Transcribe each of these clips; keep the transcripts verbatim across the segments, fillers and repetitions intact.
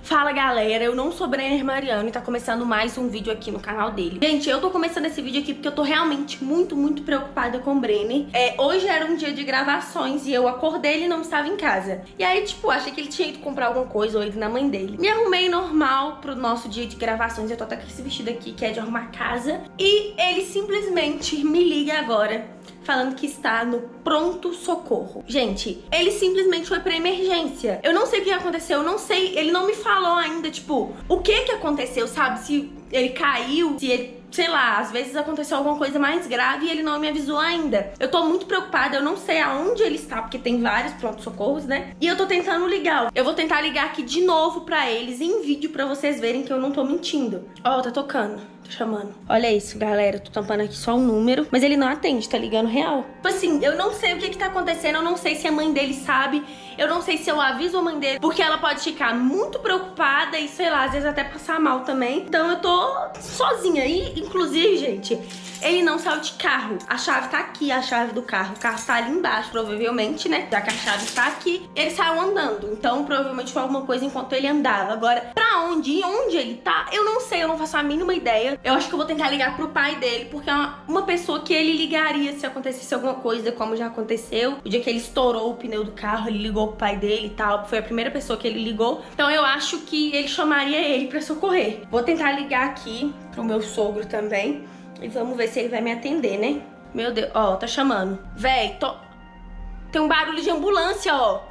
Fala galera, eu não sou Brenner Mariano e tá começando mais um vídeo aqui no canal dele. Gente, eu tô começando esse vídeo aqui porque eu tô realmente muito, muito preocupada com o Brenner. É, hoje era um dia de gravações e eu acordei e ele não estava em casa. E aí, tipo, achei que ele tinha ido comprar alguma coisa ou ido na mãe dele. Me arrumei normal pro nosso dia de gravações, eu tô até com esse vestido aqui que é de arrumar casa. E ele simplesmente me liga agora falando que está no pronto-socorro. Gente, ele simplesmente foi pra emergência. Eu não sei o que aconteceu, eu não sei, ele não me falou ainda, tipo, o que que aconteceu, sabe? Se ele caiu, se ele... sei lá, às vezes aconteceu alguma coisa mais grave e ele não me avisou ainda. Eu tô muito preocupada, eu não sei aonde ele está, porque tem vários pronto-socorros, né? E eu tô tentando ligar. Eu vou tentar ligar aqui de novo pra eles em vídeo pra vocês verem que eu não tô mentindo. Ó, oh, tá tocando. Tô chamando. Olha isso, galera. Eu tô tampando aqui só um número, mas ele não atende, tá ligando real. Tipo assim, eu não sei o que que tá acontecendo, eu não sei se a mãe dele sabe, eu não sei se eu aviso a mãe dele, porque ela pode ficar muito preocupada e, sei lá, às vezes até passar mal também. Então eu tô sozinha aí, inclusive, gente, ele não saiu de carro. A chave tá aqui, a chave do carro. O carro tá ali embaixo, provavelmente, né? Já que a chave tá aqui. Ele saiu andando, então provavelmente foi alguma coisa enquanto ele andava. Agora, pra onde e onde ele tá, eu não sei, eu não faço a mínima ideia. Eu acho que eu vou tentar ligar pro pai dele, porque é uma, uma pessoa que ele ligaria se acontecesse alguma coisa, como já aconteceu. O dia que ele estourou o pneu do carro, ele ligou pro pai dele e tal. Foi a primeira pessoa que ele ligou. Então eu acho que ele chamaria ele pra socorrer. Vou tentar ligar aqui pro meu sogro também. E vamos ver se ele vai me atender, né? Meu Deus, ó, tá chamando. Véi, tô... tem um barulho de ambulância, ó.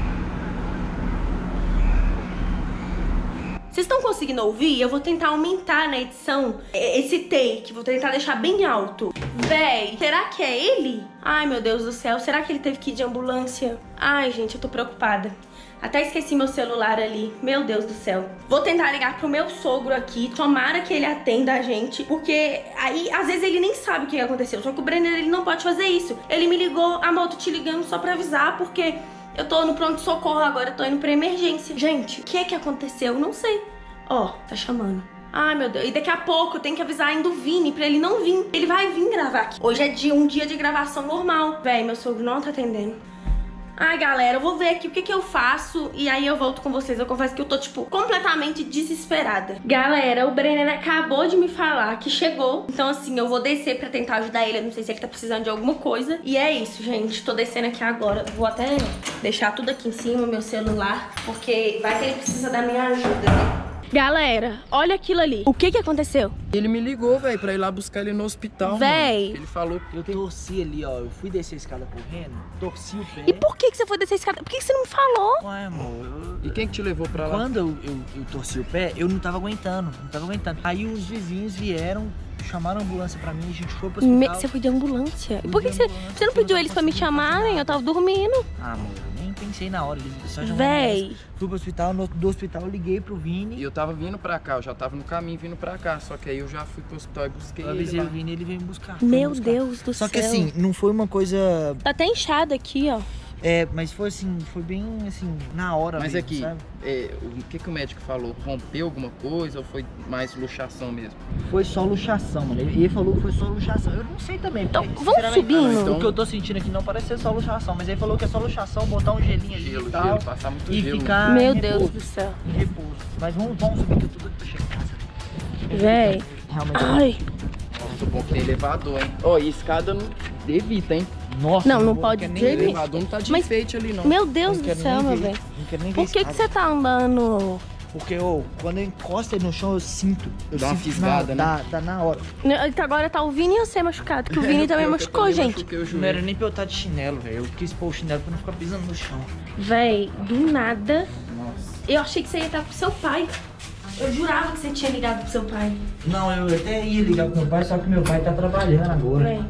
Vocês estão conseguindo ouvir? Eu vou tentar aumentar na edição esse take. Vou tentar deixar bem alto. Véi, será que é ele? Ai, meu Deus do céu. Será que ele teve que ir de ambulância? Ai, gente, eu tô preocupada. Até esqueci meu celular ali. Meu Deus do céu. Vou tentar ligar pro meu sogro aqui. Tomara que ele atenda a gente. Porque aí, às vezes, ele nem sabe o que aconteceu. Só que o Brenner, ele não pode fazer isso. Ele me ligou. Amor, tô te ligando só pra avisar. Porque eu tô no pronto-socorro agora. Eu tô indo pra emergência. Gente, o que é que aconteceu? Não sei. Ó, tá chamando. Ai, meu Deus. E daqui a pouco eu tenho que avisar ainda o Vini pra ele não vir. Ele vai vir gravar aqui. Hoje é dia, um dia de gravação normal. Véi, meu sogro não tá atendendo. Ai, galera, eu vou ver aqui o que que eu faço e aí eu volto com vocês. Eu confesso que eu tô, tipo, completamente desesperada. Galera, o Brenner acabou de me falar que chegou. Então, assim, eu vou descer pra tentar ajudar ele. Eu não sei se ele tá precisando de alguma coisa. E é isso, gente. Tô descendo aqui agora. Vou até deixar tudo aqui em cima, meu celular, porque vai que ele precisa da minha ajuda, né? Galera, olha aquilo ali. O que que aconteceu? Ele me ligou, velho, pra ir lá buscar ele no hospital. Véi. Ele falou que eu torci ali, ó. Eu fui descer a escada correndo, torci o pé. E por que que você foi descer a escada? Por que que você não me falou? Ué, amor. Eu... E quem que te levou pra lá? Quando eu, eu, eu torci o pé, eu não tava aguentando. Não tava aguentando. Aí os vizinhos vieram, chamaram a ambulância pra mim, a gente foi pro hospital. Me... Você foi de ambulância? Fui Por que de você... ambulância, você não pediu eles pra me chamarem? Eu tava dormindo. Ah, amor, eu nem pensei na hora. Eles só Véi. Fui pro hospital, no, do hospital eu liguei pro Vini. E eu tava vindo pra cá, eu já tava no caminho vindo pra cá. Só que aí eu já fui pro hospital e busquei eu ele avisei lá. o Vini e ele veio me buscar. Meu buscar. Deus do Só céu. que assim, não foi uma coisa... Tá até inchado aqui, ó. É, mas foi assim, foi bem assim, na hora Mas mesmo, aqui, sabe? é, o que que o médico falou? Rompeu alguma coisa ou foi mais luxação mesmo? Foi só luxação, mano. Ele falou que foi só luxação. Eu não sei também. Então, porque, vamos subindo. Então... O que eu tô sentindo aqui não parece ser só luxação, mas ele falou que é só luxação, botar um gelinho ali Gelo, e tal, gelo, passar muito e gelo. ficar Meu em Deus repouso, do céu. em repouso. Mas vamos, vamos subir que eu tô, tô chegando em casa. Véi. Realmente. Ai. Nossa, bom que tem elevador, hein? Ó, oh, e escada não evita, hein? Nossa, Não, não vou- pode quero de nem jeito ver. O nenhum. elevador não tá de Mas- enfeite ali, não. Meu Deus Não do quero céu, nem meu ver. velho. Não quero nem ver Por que que escada. você tá andando... Porque, ô, quando eu encosto ele no chão, eu sinto. Eu Dá uma sinto fisgada, na, né? Tá, tá na hora. Agora tá o Vini e você machucado, que o Vini também Eu machucou, também gente. machuquei o Não joelho. era nem pra eu estar de chinelo, velho. Eu quis pôr o chinelo pra não ficar pisando no chão. Véi, do nada, Nossa. eu achei que você ia estar pro seu pai. Eu jurava que você tinha ligado pro seu pai. Não, eu até ia ligar pro meu pai, só que meu pai tá trabalhando agora. Véi,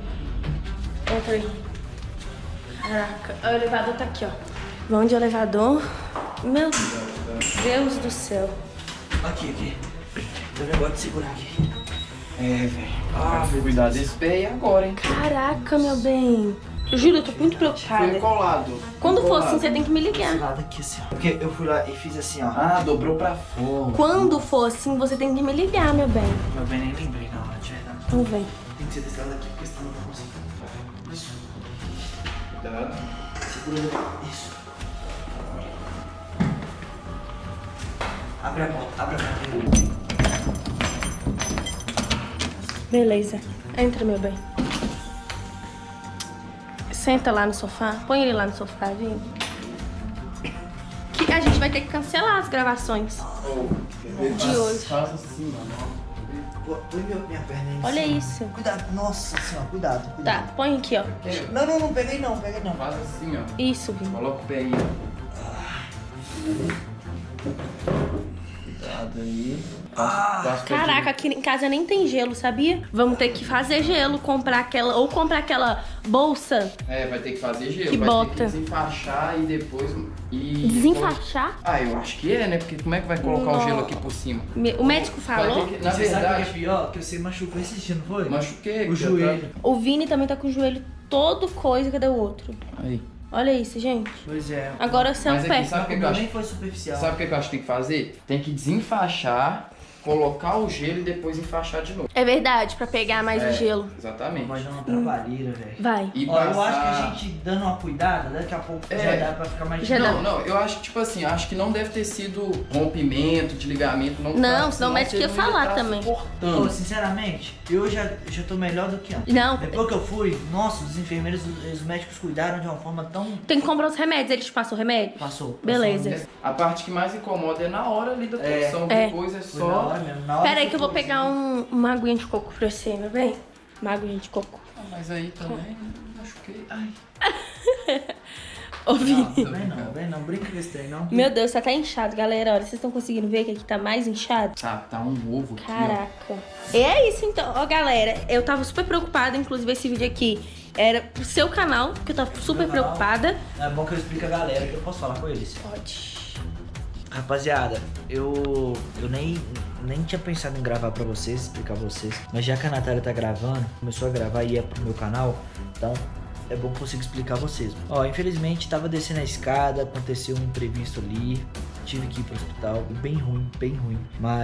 entra aí. Caraca, o elevador tá aqui, ó. Vamos de elevador. Meu Deus do céu. Aqui, aqui. Tem um negócio de segurar aqui. É, velho. Ah, cuidar desse pé e agora, hein? Caraca, meu bem. Eu juro, eu tô muito Foi preocupada. colado. Quando Foi for colado. assim, você tem que me Esse ligar. lado aqui, assim, ó. Porque eu fui lá e fiz assim, ó. Ah, dobrou pra fora. Quando for assim, você tem que me ligar, meu bem. Meu bem, nem lembrei na hora, de verdade. Então vem. Tem que ser desse lado aqui, porque senão eu não consigo. Isso. Cuidado. Segura ele. Isso. Abre a porta, abre a porta. Beleza. Entra, meu bem. Senta lá no sofá. Põe ele lá no sofá, viu? Que a gente vai ter que cancelar as gravações Oh, de hoje. Faça assim, mano. Põe minha perna aí. Olha isso. Cuidado, nossa senhora, cuidado, cuidado. Tá, põe aqui, ó. Não, não, não, peguei não, peguei não. Faz assim, ó. Isso, Vini. Coloca o pé aí, ó. Cuidado aí. Ah, Passa o pé Caraca, direito. aqui em casa nem tem gelo, sabia? Vamos ter que fazer gelo, comprar aquela... Ou comprar aquela bolsa. É, vai ter que fazer gelo. Que vai bota. ter que desenfaixar e depois... E Desenfaixar? Ah, eu acho que é, né? Porque como é que vai colocar Nossa. o gelo aqui por cima? Me- O médico Vai falou. ter que- na você sabe o verdade, que é pior? Que você machucou esse dia, não foi? machuquei. O já joelho. O Vini também tá com o joelho todo coisa. Cadê o outro? Tá... Aí. Olha isso, gente. Pois é. Agora seu Mas pé. aqui, sabe o que O eu meu acho? nem foi superficial. Sabe o que eu acho que tem que fazer? Tem que desenfaixar, colocar o gelo e depois enfaixar de novo. É verdade, pra pegar mais É, o gelo. Exatamente. Vai dar uma trabalheira, velho. Vai. E Ó, eu acho que a passar... gente dando uma cuidada, daqui a pouco É. já dá pra ficar mais Já dá. Não, não, eu acho que, tipo assim, acho que não deve ter sido rompimento de ligamento, não. Não, tá, senão o médico você ia não falar tá também. suportando. Pô, sinceramente, eu já, já tô melhor do que antes. Não, Depois que eu fui, nossa, os enfermeiros, os, os médicos cuidaram de uma forma tão... tem que comprar os remédios. Eles passam o remédio? Passou. passou Beleza. A parte que mais incomoda é na hora ali da É. torção, É. depois é Foi na só. hora mesmo, na hora Pera aí que eu vou foi, pegar um, uma aguinha de coco pra você, meu bem. Uma aguinha de coco. Ah, mas aí também machuquei. Ai. Ô, Não, Vini. vem não, vem não, brinca com esse trem não. Meu Deus, tá até inchado, galera. Olha, vocês estão conseguindo ver que aqui tá mais inchado? Tá, tá um ovo aqui, ó. Caraca. E é isso então, ó, galera. Eu tava super preocupada, inclusive esse vídeo aqui era pro seu canal, porque eu tava super Meu canal. preocupada. É bom que eu explique a galera que eu posso falar com eles. Pode. Rapaziada, eu, eu nem, nem tinha pensado em gravar pra vocês, explicar pra vocês. Mas já que a Natália tá gravando, começou a gravar e é pro meu canal, então é bom que eu consiga explicar a vocês. Ó, infelizmente tava descendo a escada, aconteceu um imprevisto ali, tive que ir pro hospital, bem ruim, bem ruim.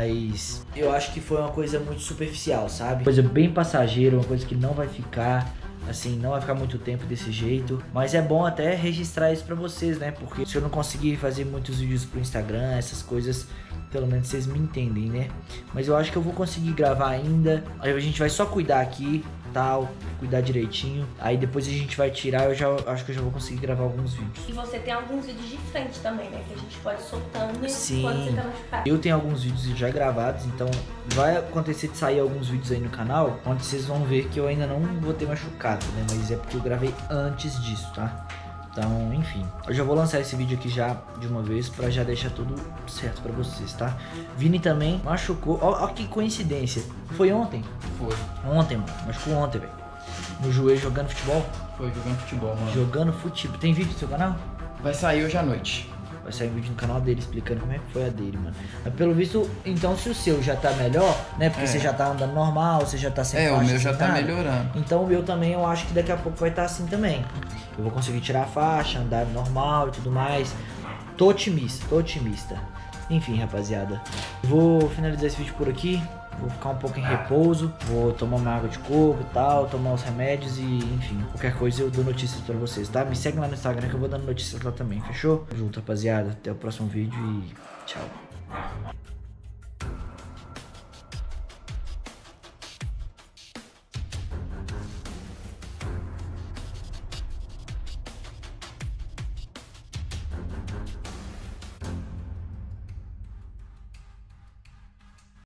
Mas eu acho que foi uma coisa muito superficial, sabe? Coisa bem passageira, uma coisa que não vai ficar... Assim, não vai ficar muito tempo desse jeito. Mas é bom até registrar isso pra vocês, né? Porque se eu não conseguir fazer muitos vídeos pro Instagram, essas coisas, pelo menos vocês me entendem, né? Mas eu acho que eu vou conseguir gravar ainda. Aí a gente vai só cuidar aqui, tal, cuidar direitinho. Aí depois a gente vai tirar, eu já acho que eu já vou conseguir gravar alguns vídeos. E você tem alguns vídeos de frente também, né? Que a gente pode ir soltando Sim. quando você tá machucado. Eu tenho alguns vídeos já gravados, então vai acontecer de sair alguns vídeos aí no canal, onde vocês vão ver que eu ainda não vou ter machucado, né? Mas é porque eu gravei antes disso, tá? Então, enfim, eu já vou lançar esse vídeo aqui já de uma vez pra já deixar tudo certo pra vocês, tá? Vini também machucou, ó, ó que coincidência, foi ontem? Foi. Ontem, mano, machucou ontem, velho. No joelho jogando futebol, Foi jogando futebol, mano. jogando futebol. Tem vídeo no seu canal? Vai sair hoje à noite. Vai sair um vídeo no canal dele explicando como é que foi a dele, mano. Mas pelo visto, então se o seu já tá melhor, né? Porque É. você já tá andando normal, você já tá sem É, o faixa, meu já sem tá nada. melhorando. Então o meu também eu acho que daqui a pouco vai estar assim também. Eu vou conseguir tirar a faixa, andar normal e tudo mais. Tô otimista, tô otimista. Enfim, rapaziada. Vou finalizar esse vídeo por aqui. Vou ficar um pouco em repouso. Vou tomar uma água de coco e tal, tomar os remédios e, enfim, qualquer coisa eu dou notícias pra vocês, tá? Me segue lá no Instagram que eu vou dando notícias lá também, fechou? Tamo junto, rapaziada. Até o próximo vídeo e tchau.